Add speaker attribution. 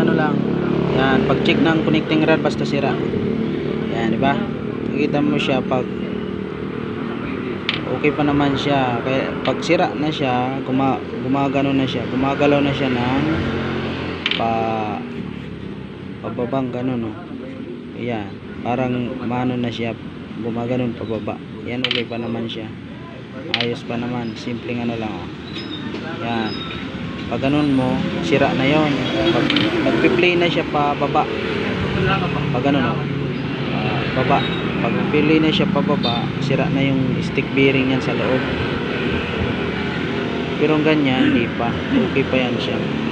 Speaker 1: ano lang. Yan, pag check ng connecting rod basta sira. Yan, di ba? Nakita mo siya pag okay pa naman siya. Kaya pag sira na siya, gumagano na siya. Gumagalaw na siya ng pababang ganun, no. Ayan, parang mano na siya, gumaganon pababa. Yan, okay pa naman siya. Ayos pa naman, simpleng ano lang, oh. Yan. Pag ganun mo, sira na yon. Pag nagpi-play na siya pababa. Pag ganun, oh. Baba. Pag nagpi-play na siya pababa, sira na yung stick bearing yan sa loob. Pero ganyan, hindi pa. Okay pa yan siya.